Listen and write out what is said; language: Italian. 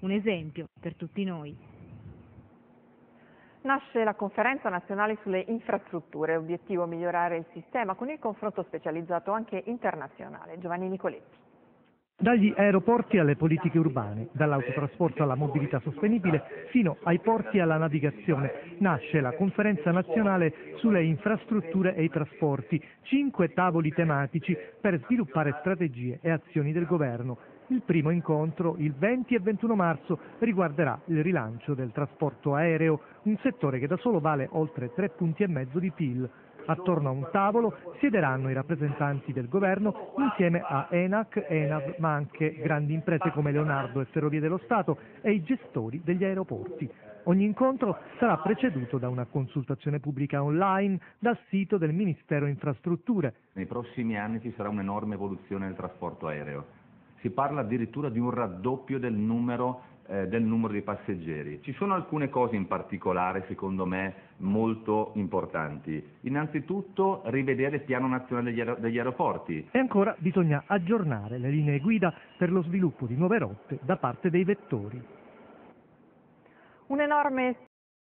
un esempio per tutti noi. Nasce la Conferenza Nazionale sulle Infrastrutture, obiettivo migliorare il sistema con il confronto specializzato anche internazionale. Giovanni Nicoletti. Dagli aeroporti alle politiche urbane, dall'autotrasporto alla mobilità sostenibile fino ai porti e alla navigazione, nasce la Conferenza Nazionale sulle Infrastrutture e i Trasporti, 5 tavoli tematici per sviluppare strategie e azioni del governo. Il primo incontro, il 20 e 21 marzo, riguarderà il rilancio del trasporto aereo, un settore che da solo vale oltre 3,5 punti di PIL. Attorno a un tavolo siederanno i rappresentanti del governo insieme a ENAC, ENAV, ma anche grandi imprese come Leonardo e Ferrovie dello Stato e i gestori degli aeroporti. Ogni incontro sarà preceduto da una consultazione pubblica online dal sito del Ministero Infrastrutture. Nei prossimi anni ci sarà un'enorme evoluzione del trasporto aereo. Si parla addirittura di un raddoppio del numero di passeggeri. Ci sono alcune cose in particolare, secondo me, molto importanti. Innanzitutto rivedere il piano nazionale degli aeroporti. E ancora bisogna aggiornare le linee guida per lo sviluppo di nuove rotte da parte dei vettori. Un enorme